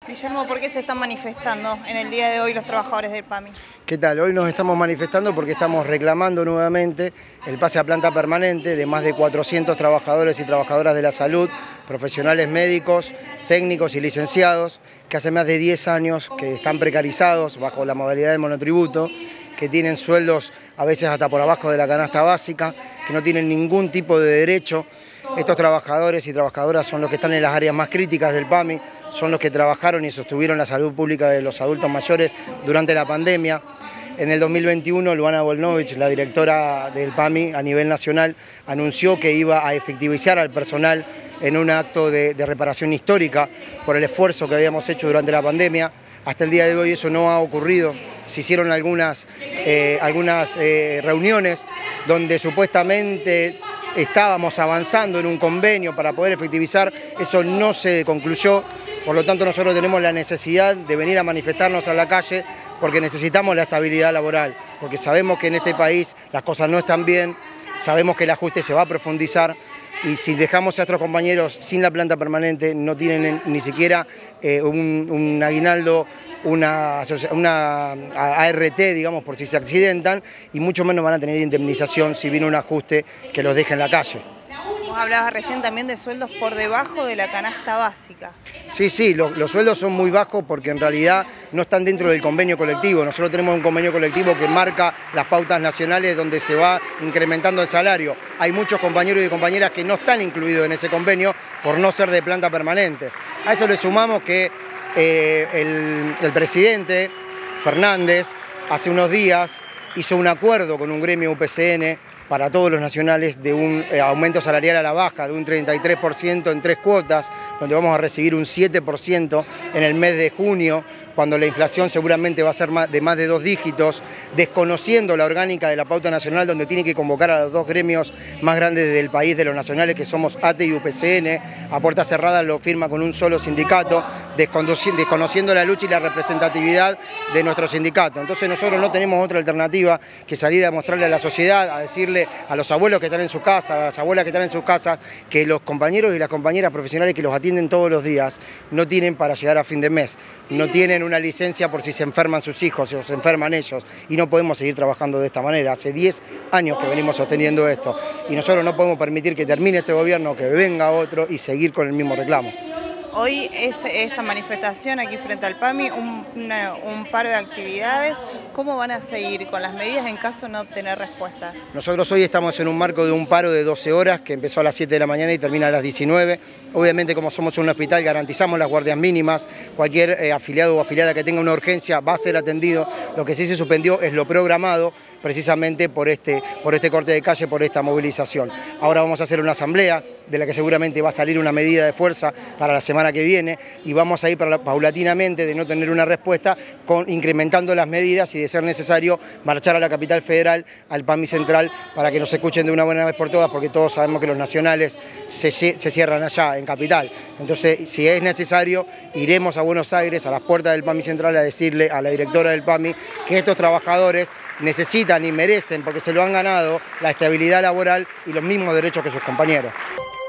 Guillermo, ¿por qué se están manifestando en el día de hoy los trabajadores del PAMI? ¿Qué tal? Hoy nos estamos manifestando porque estamos reclamando nuevamente el pase a planta permanente de más de 400 trabajadores y trabajadoras de la salud, profesionales médicos, técnicos y licenciados, que hace más de 10 años que están precarizados bajo la modalidad del monotributo, que tienen sueldos a veces hasta por abajo de la canasta básica, que no tienen ningún tipo de derecho. Estos trabajadores y trabajadoras son los que están en las áreas más críticas del PAMI, son los que trabajaron y sostuvieron la salud pública de los adultos mayores durante la pandemia. En el 2021, Luana Volnovich, la directora del PAMI a nivel nacional, anunció que iba a efectivizar al personal en un acto de reparación histórica por el esfuerzo que habíamos hecho durante la pandemia. Hasta el día de hoy eso no ha ocurrido. Se hicieron algunas reuniones donde supuestamente estábamos avanzando en un convenio para poder efectivizar, eso no se concluyó, por lo tanto nosotros tenemos la necesidad de venir a manifestarnos a la calle porque necesitamos la estabilidad laboral, porque sabemos que en este país las cosas no están bien, sabemos que el ajuste se va a profundizar y si dejamos a nuestros compañeros sin la planta permanente no tienen ni siquiera un aguinaldo, una ART, digamos, por si se accidentan, y mucho menos van a tener indemnización si viene un ajuste que los deje en la calle. Vos hablabas recién también de sueldos por debajo de la canasta básica. Sí, los sueldos son muy bajos porque en realidad no están dentro del convenio colectivo. Nosotros tenemos un convenio colectivo que marca las pautas nacionales donde se va incrementando el salario. Hay muchos compañeros y compañeras que no están incluidos en ese convenio por no ser de planta permanente. A eso le sumamos que el presidente Fernández hace unos días hizo un acuerdo con un gremio UPCN para todos los nacionales de un aumento salarial a la baja de un 33% en 3 cuotas, donde vamos a recibir un 7% en el mes de junio, cuando la inflación seguramente va a ser de más de 2 dígitos, desconociendo la orgánica de la pauta nacional, donde tiene que convocar a los 2 gremios más grandes del país, de los nacionales, que somos ATE y UPCN, a puerta cerrada lo firma con un solo sindicato, desconociendo la lucha y la representatividad de nuestro sindicato. Entonces nosotros no tenemos otra alternativa que salir a mostrarle a la sociedad, a decirle a los abuelos que están en sus casas, a las abuelas que están en sus casas, que los compañeros y las compañeras profesionales que los atienden todos los días no tienen para llegar a fin de mes, no tienen una licencia por si se enferman sus hijos o se enferman ellos, y no podemos seguir trabajando de esta manera. Hace 10 años que venimos sosteniendo esto y nosotros no podemos permitir que termine este gobierno, que venga otro y seguir con el mismo reclamo. Hoy es esta manifestación aquí frente al PAMI, un paro de actividades. ¿Cómo van a seguir con las medidas en caso de no obtener respuesta? Nosotros hoy estamos en un marco de un paro de 12 horas que empezó a las 7 de la mañana y termina a las 19. Obviamente, como somos un hospital, garantizamos las guardias mínimas. Cualquier afiliado o afiliada que tenga una urgencia va a ser atendido. Lo que sí se suspendió es lo programado, precisamente por este corte de calle, por esta movilización. Ahora vamos a hacer una asamblea de la que seguramente va a salir una medida de fuerza para la semana que viene, y vamos a ir paulatinamente, de no tener una respuesta, incrementando las medidas y, de ser necesario, marchar a la capital federal, al PAMI central, para que nos escuchen de una buena vez por todas, porque todos sabemos que los nacionales se cierran allá en capital. Entonces, si es necesario, iremos a Buenos Aires, a las puertas del PAMI central, a decirle a la directora del PAMI que estos trabajadores necesitan y merecen, porque se lo han ganado, la estabilidad laboral y los mismos derechos que sus compañeros.